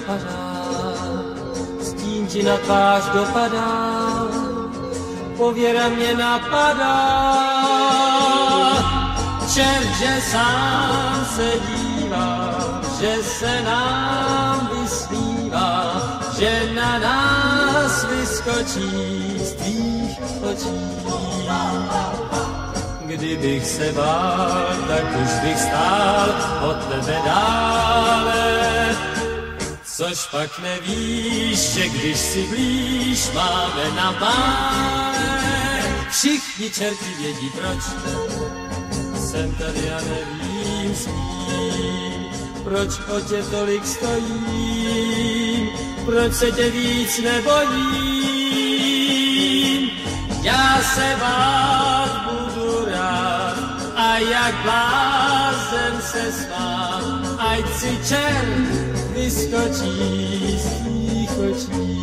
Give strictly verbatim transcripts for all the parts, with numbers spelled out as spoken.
napadá, stín ti na tvář dopadá, pověra mě napadá. Čert, že sám se dívá, že se nám vysmívá, že na nás vyskočí z tvých očí. Kdybych se bál, tak už bych stál od tebe dále. Což pak nevíš, že když si blíž, máme na mále. Všichni čerti vědí proč, jsem tady a nevím s kým. Proč o tě tolik stojím, proč se tě víc nebojím. Já se bát budu rád a jak blázen se smám, ať si čert vyskočí z tvých očí.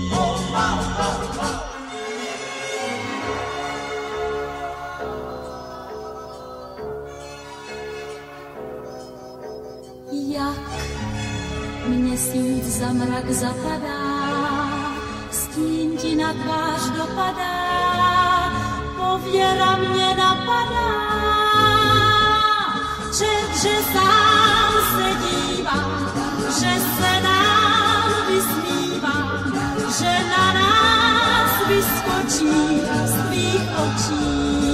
Jak měsíc za mrak zapadá, stín ti na tvář dopadá, pověra mě napadá. Čert, že sám se dívá, že se nám vysmívá, že na nás vyskočí z tvých očí.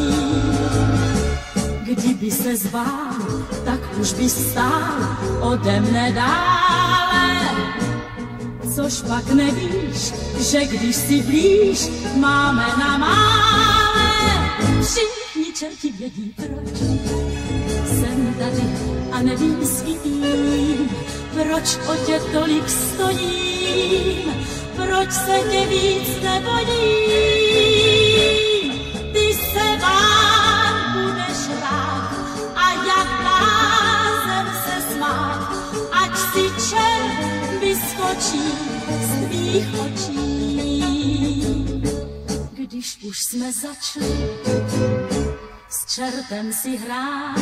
Kdyby se zbál, tak už by stál ode mne dále. Což pak nevíš, že když si blíž, máme na mále. Všichni čerti vědí proč, jsem tady a nevím s kým. Proč o tě tolik stojím, proč se tě víc nebojím. Ty se bát budeš rád a jak blázen se smát, ať si čert vyskočí z tvých očí. Když už jsme začali s čertem si hrát,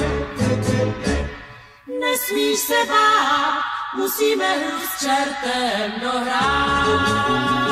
nesmíš se bát, musíme hru s čertem dohrát.